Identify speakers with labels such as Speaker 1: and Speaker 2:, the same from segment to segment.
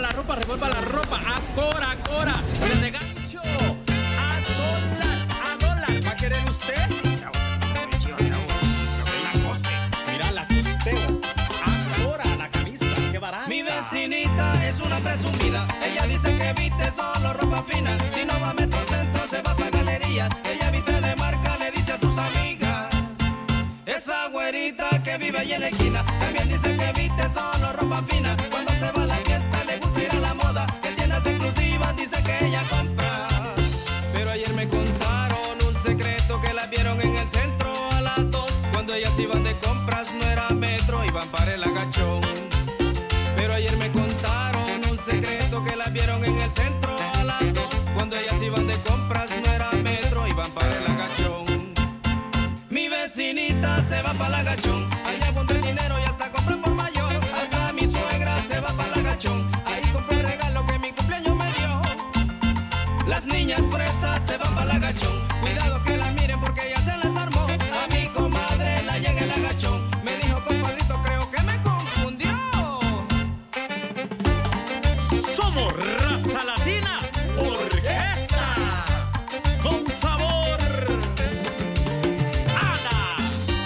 Speaker 1: revuelva la ropa. A Cora. Desde gancho. A dólar. ¿Va a querer usted? Mira la costeo. A Cora, la camisa. Qué barata.
Speaker 2: Mi vecinita es una presumida. Ella dice que viste solo ropa fina. Si no va a Metrocentro, se va pa' galería. Ella viste de marca, le dice a sus amigas. Esa güerita que vive allí en la esquina. También dice que viste solo ropa fina. Cuando se va a la fiesta, le gusta ir a la moda. Que tiendas exclusivas, dice que ella compra. Pero ayer me contaron un secreto, que la vieron en el centro a las 2. Cuando ellas iban de compras, no era Metro, iban para el Agachón. Pero ayer me contaron un secreto, que la vieron en el centro a las 2. Cuando ellas iban de compras, no era Metro, iban para el Agachón. Mi vecinita se va para el Agachón. Allá junto el dinero y hasta compran por mayor. Hasta mi suegra se va para el Agachón. Ahí compré el regalo que mi cumpleaños me dio. Las niñas fresas se van para el Agachón. Cuidado que la miren porque ella se les armó. A mi comadre la llega el Agachón. Me dijo, compadrito, creo que me confundió.
Speaker 1: Somos Raza Latina Orquesta. Con sabor. Ana.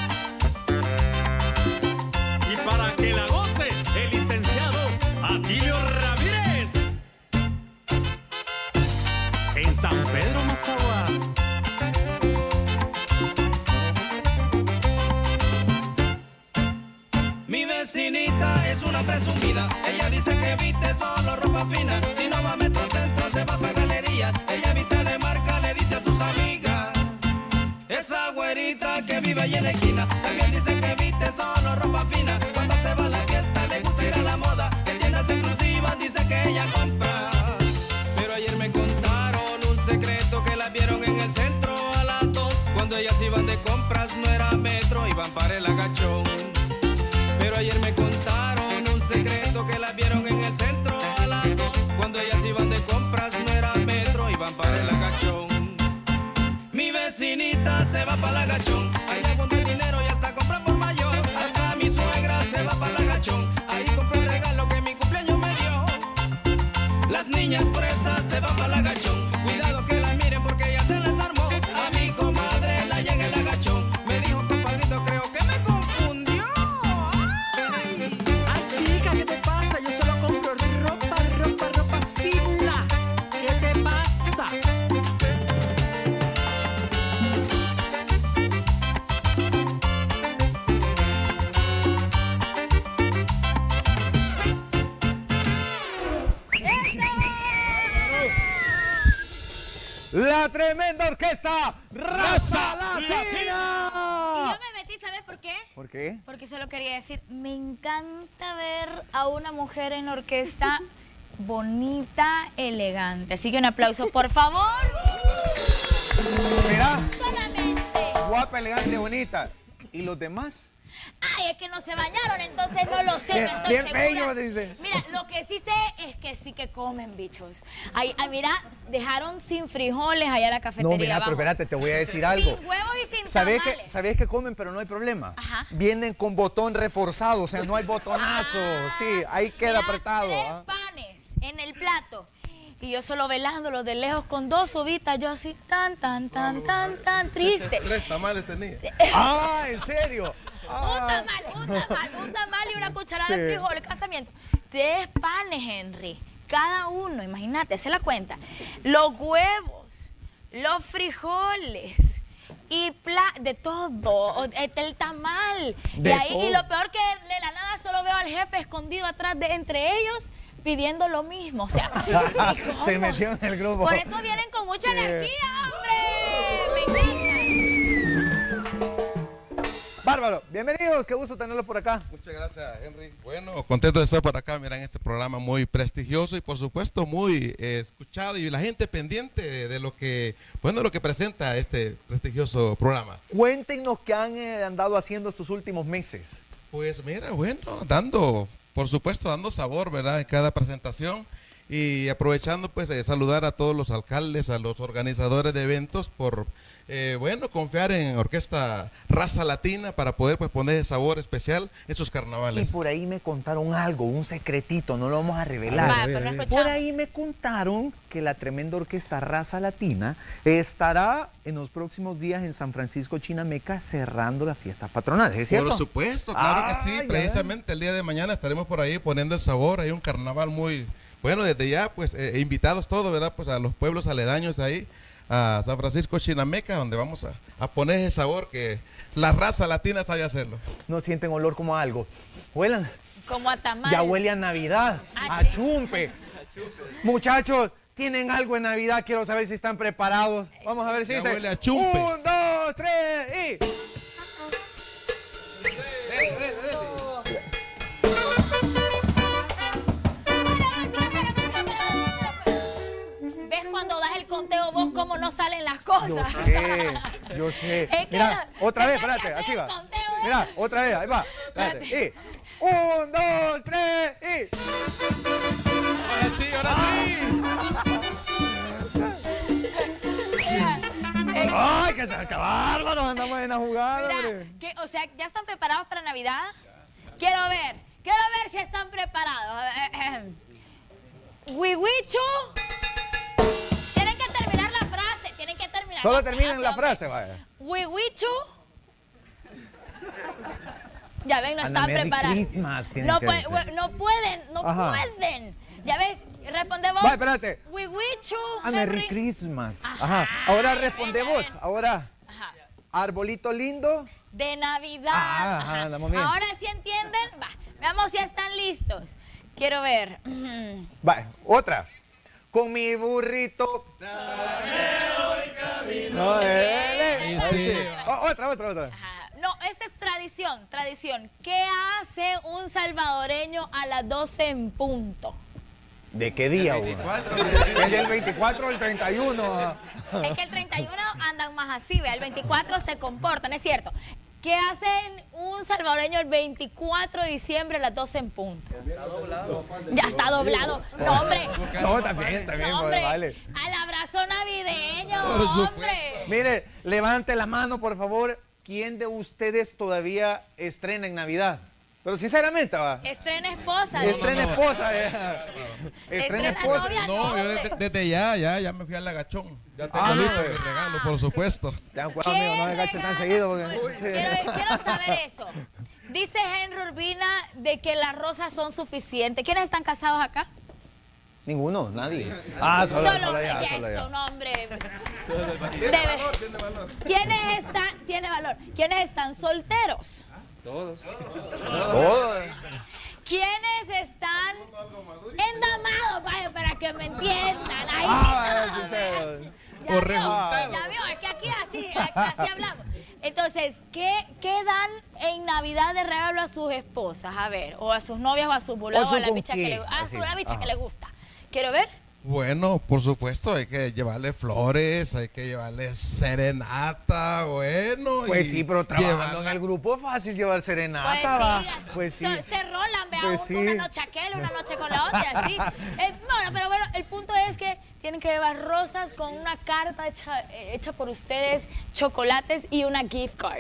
Speaker 1: Y para que la goce, el licenciado Atilio Ramírez. En San Pedro Mazahua.
Speaker 2: Mi vecinita es una presumida. Ella dice que viste solo ropa fina. Si no va a Metrocentro, se va pa' galería. Ella viste de marca, le dice a sus amigas. Esa güerita que vive allí en la esquina. También dice que viste solo ropa fina. Cuando se va a la fiesta, le gusta ir a la moda. Que tiendas exclusivas, dice que ella compra. Pero ayer me contaron un secreto, que la vieron en el centro a las 2. Cuando ellas iban de compras, no era Metro, iban para el Agachón. Pero ayer me contaron un secreto, que la vieron en el centro a las 2. Cuando ellas iban de compras, no era Metro, iban para el Agachón. Mi vecinita se va para el Agachón. Allá con el dinero y hasta compran por mayor. Hasta mi suegra se va para el Agachón. Ahí compré el regalo que mi cumpleaños me dio. Las niñas fresas se van para el Agachón. Cuidado que la miren porque ella se les armó. A mi comadre la llega el Agachón. Me dijo, compadrito, creo que me confundió. ¡Ay!
Speaker 3: Ay, chica, ¿qué te pasa? Yo solo compro ropa fina. ¿Qué te pasa?
Speaker 4: La tremenda orquesta Raza
Speaker 5: Y
Speaker 4: Latina.
Speaker 5: yo me metí, ¿sabes por qué?
Speaker 4: ¿Por qué?
Speaker 5: Porque solo quería decir, me encanta ver a una mujer en orquesta bonita, elegante. Así que un aplauso, por favor.
Speaker 4: Mira,
Speaker 5: Solamente.
Speaker 4: guapa, elegante, bonita. ¿Y los demás?
Speaker 5: Ay, es que no se bañaron, entonces no lo sé,
Speaker 4: Bien-
Speaker 5: no estoy
Speaker 4: bien
Speaker 5: segura.
Speaker 4: bello, dicen.
Speaker 5: Mira, lo que sí sé es que sí que comen bichos. Ay, mira, dejaron sin frijoles allá en la cafetería.
Speaker 4: No, mira, pero
Speaker 5: abajo.
Speaker 4: espérate, te voy a decir algo.
Speaker 5: Sin huevos y sin
Speaker 4: ¿Sabés
Speaker 5: tamales.
Speaker 4: que comen, pero no hay problema?
Speaker 5: Ajá.
Speaker 4: Vienen con botón reforzado, o sea, no hay botonazo. Sí, ahí queda
Speaker 5: Mira,
Speaker 4: apretado.
Speaker 5: 3
Speaker 4: ¿ah?
Speaker 5: panes en el plato. Y yo solo velándolo de lejos con 2 uvitas, yo así tan triste.
Speaker 6: 3 tamales tenía.
Speaker 4: Ah, ¿en serio? Ah.
Speaker 5: Un tamal y una cucharada
Speaker 4: Sí.
Speaker 5: de frijol, casamiento. 3 panes, Henry. Cada uno, imagínate, hace la cuenta. Los huevos, los frijoles y de todo, el tamal.
Speaker 4: De
Speaker 5: y
Speaker 4: todo.
Speaker 5: lo peor que de la nada solo veo al jefe escondido atrás de entre ellos pidiendo lo mismo. O sea, ¿y cómo?
Speaker 4: Se metió en el grupo.
Speaker 5: Por eso vienen con mucha
Speaker 4: Sí.
Speaker 5: energía, hombre. Me encanta.
Speaker 4: Bárbaro, bienvenidos, qué gusto tenerlos por acá.
Speaker 6: Muchas gracias, Henry. Bueno, contento de estar por acá, mira, en este programa muy prestigioso y por supuesto muy escuchado y la gente pendiente de lo que, bueno, lo que presenta este prestigioso programa.
Speaker 4: Cuéntenos qué han andado haciendo estos últimos meses.
Speaker 6: Pues mira, bueno, por supuesto, dando sabor, ¿verdad? En cada presentación. Y aprovechando pues saludar a todos los alcaldes, a los organizadores de eventos por bueno, confiar en Orquesta Raza Latina para poder pues poner sabor especial en sus
Speaker 4: Y
Speaker 6: carnavales.
Speaker 4: por ahí me contaron algo, un secretito, no lo vamos a revelar.
Speaker 5: Va, pero no escuchamos.
Speaker 4: Por ahí me contaron que la tremenda Orquesta Raza Latina estará en los próximos días en San Francisco, Chinameca, cerrando las fiestas patronales, ¿es cierto?
Speaker 6: Por supuesto, claro que sí.
Speaker 4: Ya.
Speaker 6: Precisamente el día de mañana estaremos por ahí poniendo el sabor. Hay un carnaval muy bueno desde ya, pues invitados todos, ¿verdad? Pues a los pueblos aledaños ahí, a San Francisco, Chinameca, donde vamos a poner ese sabor que la raza latina sabe hacerlo.
Speaker 4: No sienten olor como a algo. Huelan.
Speaker 5: Como a tamal.
Speaker 4: Ya huele a Navidad,
Speaker 5: Ah,
Speaker 4: a
Speaker 5: sí.
Speaker 4: chumpe. Muchachos, ¿tienen algo en Navidad? Quiero saber si están preparados. Vamos a ver si
Speaker 6: Ya
Speaker 4: dice.
Speaker 6: huele a chumpe.
Speaker 4: 1, 2, 3 y...
Speaker 5: ¿Ves cuando das el conteo vos cómo no salen las cosas?
Speaker 4: Yo sé.
Speaker 5: Es que
Speaker 4: Mira,
Speaker 5: no-
Speaker 4: otra vez,
Speaker 5: tenés que
Speaker 4: espérate,
Speaker 5: hacer
Speaker 4: así
Speaker 5: el
Speaker 4: va.
Speaker 5: conteo,
Speaker 4: Mira, otra vez, ahí va. Espérate. Y 1, 2, 3 y...
Speaker 6: Ahora sí, ahora sí.
Speaker 4: ¡Ay, que se acaba, bárbaro! Andamos en la jugada, hombre.
Speaker 5: Mira, o sea, ¿ya están preparados para Navidad? Quiero ver si están preparados. Wiwichu. Tienen que terminar la frase,
Speaker 4: Solo terminen la frase, vaya.
Speaker 5: Wiwichu. Ya ven, no
Speaker 4: Ana,
Speaker 5: están
Speaker 4: Merry
Speaker 5: preparados.
Speaker 4: Christmas tienen
Speaker 5: No,
Speaker 4: que
Speaker 5: pueden,
Speaker 4: decir.
Speaker 5: no pueden.
Speaker 4: Ajá.
Speaker 5: Ya ves, respondemos.
Speaker 4: Va, espérate.
Speaker 5: Wiwichu.
Speaker 4: Ah, Merry Christmas. Ajá. Ahora responde vos. Ahora,
Speaker 5: Ajá.
Speaker 4: arbolito lindo.
Speaker 5: De Navidad.
Speaker 4: Ah, ajá, andamos bien.
Speaker 5: Ahora sí entienden. Va, veamos si están listos. Quiero ver.
Speaker 4: Va, otra. Con mi burrito. No,
Speaker 6: Sí, sí.
Speaker 4: Otra.
Speaker 5: Ajá. No, esta es tradición. ¿Qué hace un salvadoreño a las 12 en punto?
Speaker 4: ¿De qué día, güey?
Speaker 6: 24.
Speaker 4: ¿El del 24 o el 31?
Speaker 5: Es que el 31 andan más así, ¿ve? El 24 se comportan, es cierto. ¿Qué hacen un salvadoreño el 24 de diciembre a las 12 en punto? Ya está doblado. No, hombre.
Speaker 4: No, también,
Speaker 5: No, hombre.
Speaker 4: vale.
Speaker 5: Al abrazo navideño,
Speaker 6: Por supuesto.
Speaker 5: hombre.
Speaker 4: Mire, levante la mano, por favor. ¿Quién de ustedes todavía estrena en Navidad? Pero sinceramente, va.
Speaker 5: Estrena esposa.
Speaker 4: Estrena
Speaker 6: no.
Speaker 4: esposa. Estrena
Speaker 5: Estrena
Speaker 4: esposa.
Speaker 5: novia.
Speaker 6: No, yo
Speaker 5: hombre.
Speaker 6: desde ya me fui al agachón. Ya tengo
Speaker 4: Ah,
Speaker 6: listo
Speaker 4: no.
Speaker 6: mi regalo, por supuesto.
Speaker 4: Tengan cuidado, amigo, no me gachen tan seguido. Porque...
Speaker 5: Quiero saber eso. Dice Henry Urbina de que las rosas son suficientes. ¿Quiénes están casados acá?
Speaker 4: Ninguno, nadie. Ah, solo ya.
Speaker 5: Eso, no, hombre. ¿Quiénes están? Tiene valor. ¿Quiénes están solteros?
Speaker 4: Todos.
Speaker 5: ¿Quiénes están endamados? Vaya, para que me entiendan. Ahí sí.
Speaker 4: Sincero.
Speaker 5: Ya
Speaker 6: O
Speaker 5: vio,
Speaker 6: rejuntado.
Speaker 5: ya vio, es que aquí así hablamos. Entonces, ¿qué dan en Navidad de regalo a sus esposas? A ver, o a sus novias o a sus volados,
Speaker 4: ¿O
Speaker 5: a la
Speaker 4: con
Speaker 5: bicha que
Speaker 4: quién?
Speaker 5: le a
Speaker 4: Así,
Speaker 5: la bicha
Speaker 4: ajá.
Speaker 5: que le gusta. Quiero ver.
Speaker 6: Bueno, por supuesto, hay que llevarle flores, hay que llevarle serenata, bueno.
Speaker 4: Pues
Speaker 6: y
Speaker 4: sí, pero trabajando
Speaker 6: llevarla-
Speaker 4: en el grupo es fácil llevar serenata,
Speaker 5: Pues
Speaker 4: va.
Speaker 5: sí,
Speaker 4: Pues sí.
Speaker 5: Se rolan, vea,
Speaker 4: Pues sí.
Speaker 5: una noche aquel, una noche con la otra, así. Bueno, pero bueno, el punto es que tienen que llevar rosas con una carta hecha por ustedes, chocolates y una gift card.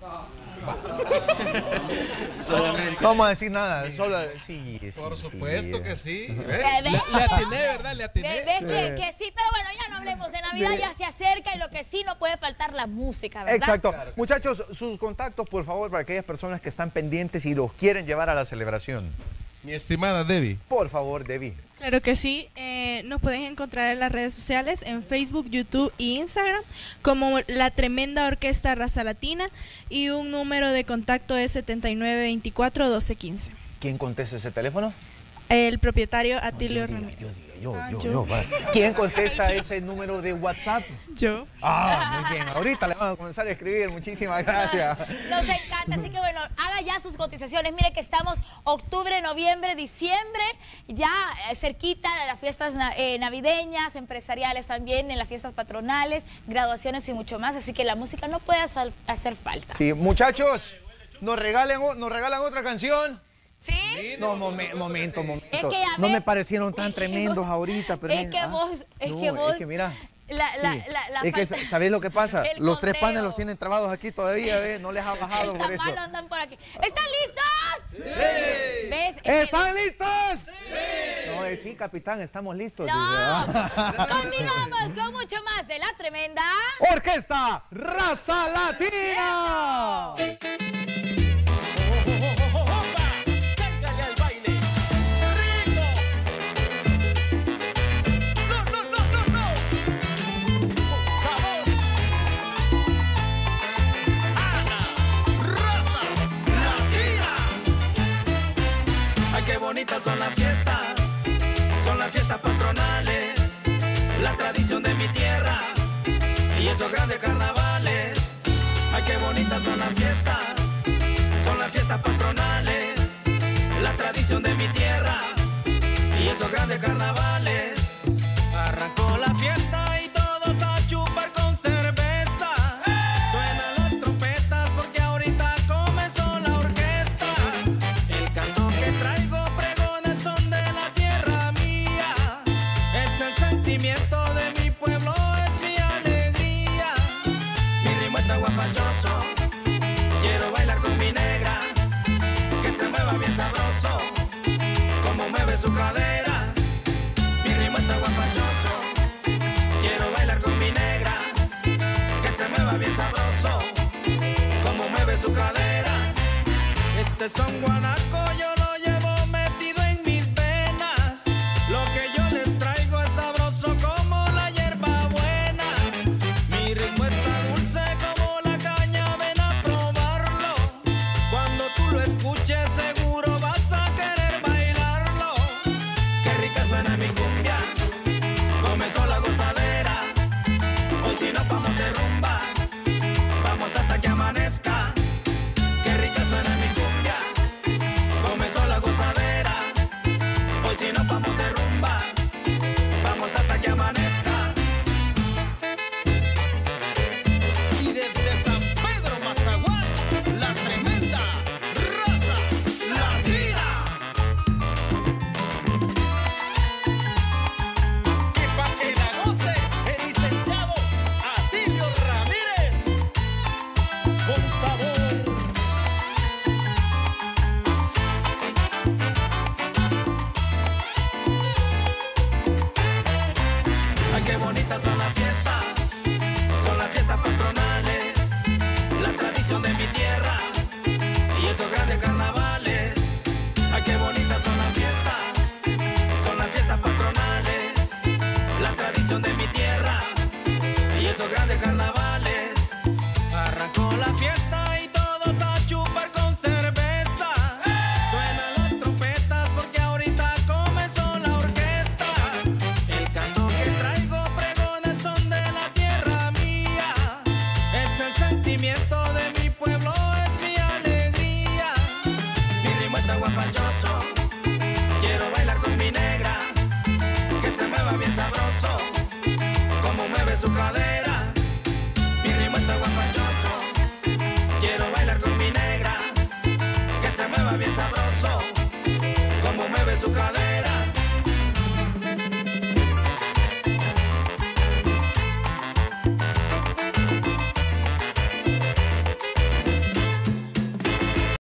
Speaker 4: No vamos a decir nada, solo sí.
Speaker 6: Por supuesto que sí.
Speaker 5: ¿Ves?
Speaker 6: Le atiné, ¿verdad? Le atiné.
Speaker 5: ¿Ves que sí? Pero bueno, ya no hablemos de Navidad, ya se acerca y lo que sí no puede faltar la música, ¿verdad?
Speaker 4: Exacto. Muchachos, sus contactos, por favor, para aquellas personas que están pendientes y los quieren llevar a la celebración.
Speaker 6: Mi estimada Debbie.
Speaker 4: Por favor, Debbie.
Speaker 7: Claro que sí, nos pueden encontrar en las redes sociales, en Facebook, YouTube e Instagram, como La Tremenda Orquesta Raza Latina, y un número de contacto es 7924-1215.
Speaker 4: ¿Quién contesta ese teléfono?
Speaker 7: El propietario Atilio Ramírez.
Speaker 4: Yo.
Speaker 7: yo.
Speaker 4: Va. ¿Quién contesta ese número de WhatsApp?
Speaker 7: Yo.
Speaker 4: Ah, muy bien. Ahorita le vamos a comenzar a escribir. Muchísimas gracias.
Speaker 5: Nos encanta, así que bueno, haga ya sus cotizaciones. Mire que estamos octubre, noviembre, diciembre, ya cerquita de las fiestas navideñas, empresariales también, en las fiestas patronales, graduaciones y mucho más, así que la música no puede hacer falta.
Speaker 4: Sí, muchachos, nos regalan otra canción.
Speaker 5: ¿Sí?
Speaker 4: No, momento.
Speaker 5: Es que ya
Speaker 4: No
Speaker 5: ves-
Speaker 4: me parecieron tan tremendos ahorita, pero
Speaker 5: Es que vos, es
Speaker 4: no,
Speaker 5: que vos.
Speaker 4: es que mira.
Speaker 5: La
Speaker 4: Es que,
Speaker 5: falta-
Speaker 4: ¿sabés lo que pasa?
Speaker 5: El
Speaker 4: Los tres
Speaker 5: conteo.
Speaker 4: panes los tienen trabados aquí todavía, ¿ves? No les ha bajado por
Speaker 5: Tan
Speaker 4: eso.
Speaker 5: malo andan por aquí. ¿Están listos? Sí. ¿Ves? Es que-
Speaker 4: ¿Están listos? Sí. No, sí, capitán, estamos listos.
Speaker 5: No.
Speaker 4: dice.
Speaker 5: Continuamos con mucho más de La Tremenda
Speaker 4: Orquesta Raza Latina.
Speaker 1: ¡Cángale al baile! ¡Rico! ¡No! ¡Sabor! ¡Ana! ¡Raza Latina!
Speaker 2: Ay, qué bonitas son las fiestas patronales, la tradición de mi tierra y esos grandes carnavales. Ay, qué bonitas son las fiestas patronales, la tradición de mi tierra y esos grandes carnavales. Arrancó la fiesta y todos a chupar con cerveza. Suenan las trompetas porque ahorita comenzó la orquesta. El canto que traigo pregona el son de la tierra mía. Es el sentimiento de mi pueblo, es mi alegría. Mi ritmo está guapachoso, quiero bailar con mi negra, que se mueva bien sabroso, como mueve su cadera. Mi ritmo está guapachoso, quiero bailar con mi negra, que se mueva bien sabroso, como mueve su cadera. Este son guanaco, yo